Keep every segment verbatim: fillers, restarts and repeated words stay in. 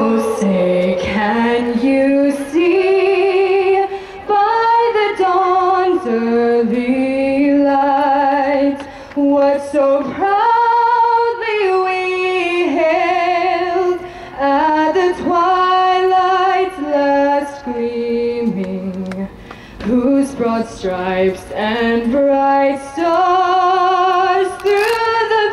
Oh, say, can you see by the dawn's early light what so proudly we hailed at the twilight's last gleaming, whose broad stripes and bright stars through the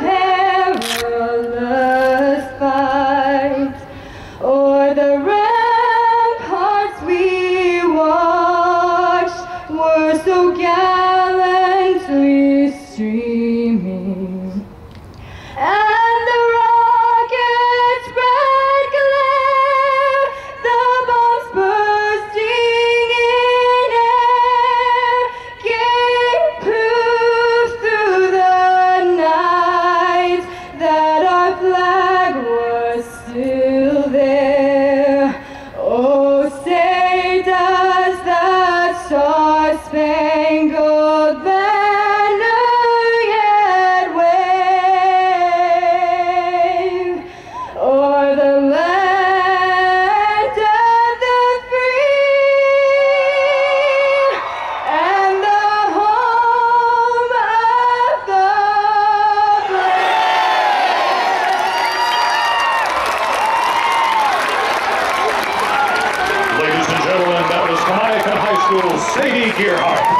perilous fight o'er the ramparts we watched were so gallantly streaming, and the rocket's red glare, the bombs bursting in air, gave proof through the night that our flag was still there. Oh, say does that star-spangled banner yet wave o'er the land of the free and the home of the Ladies and gentlemen, that was Kamiakin High School's Sadie Gearhart.